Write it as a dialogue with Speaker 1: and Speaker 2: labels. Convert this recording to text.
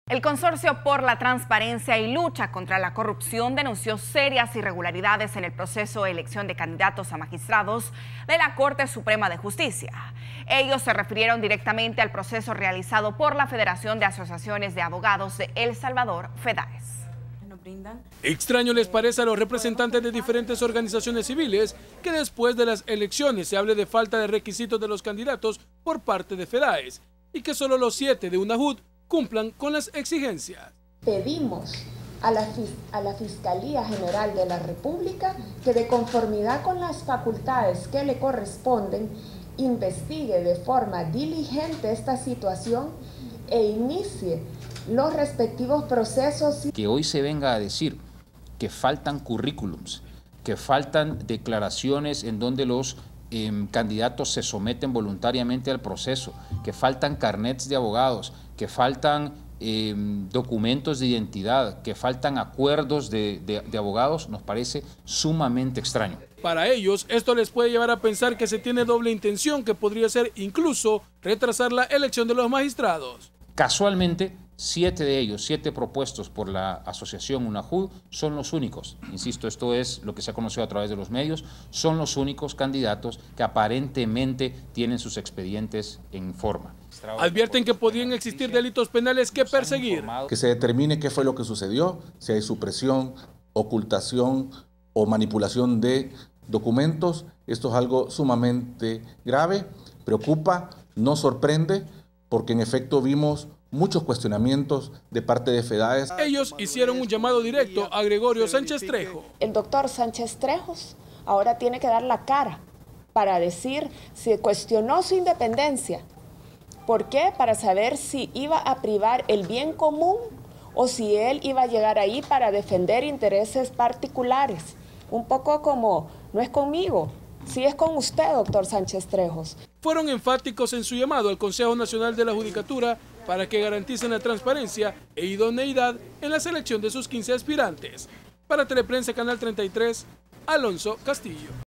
Speaker 1: El Consorcio por la Transparencia y Lucha contra la Corrupción denunció serias irregularidades en el proceso de elección de candidatos a magistrados de la Corte Suprema de Justicia. Ellos se refirieron directamente al proceso realizado por la Federación de Asociaciones de Abogados de El Salvador, FEDAES.
Speaker 2: Extraño les parece a los representantes de diferentes organizaciones civiles que después de las elecciones se hable de falta de requisitos de los candidatos por parte de FEDAES y que solo los 7 de UNAJUT cumplan con las exigencias.
Speaker 3: Pedimos a la Fiscalía General de la República que, de conformidad con las facultades que le corresponden, investigue de forma diligente esta situación e inicie los respectivos procesos.
Speaker 4: Que hoy se venga a decir que faltan currículums, que faltan declaraciones en donde los candidatos se someten voluntariamente al proceso, que faltan carnets de abogados, que faltan documentos de identidad, que faltan acuerdos de abogados, nos parece sumamente extraño.
Speaker 2: Para ellos, esto les puede llevar a pensar que se tiene doble intención, que podría ser incluso retrasar la elección de los magistrados.
Speaker 4: Casualmente, 7 de ellos, 7 propuestos por la asociación UNAJUT, son los únicos, insisto, esto es lo que se ha conocido a través de los medios, son los únicos candidatos que aparentemente tienen sus expedientes en forma.
Speaker 2: Advierten que podrían existir delitos penales que perseguir.
Speaker 5: Que se determine qué fue lo que sucedió, si hay supresión, ocultación o manipulación de documentos. Esto es algo sumamente grave, preocupa, nos sorprende, porque en efecto vimos muchos cuestionamientos de parte de FEDAES.
Speaker 2: Ellos hicieron un llamado directo a Gregorio Sánchez Trejo.
Speaker 3: El doctor Sánchez Trejos ahora tiene que dar la cara para decir si cuestionó su independencia. ¿Por qué? Para saber si iba a privar el bien común o si él iba a llegar ahí para defender intereses particulares. Un poco como, no es conmigo, sí es con usted, doctor Sánchez Trejos.
Speaker 2: Fueron enfáticos en su llamado al Consejo Nacional de la Judicatura para que garanticen la transparencia e idoneidad en la selección de sus 15 aspirantes. Para Teleprensa Canal 33, Alonso Castillo.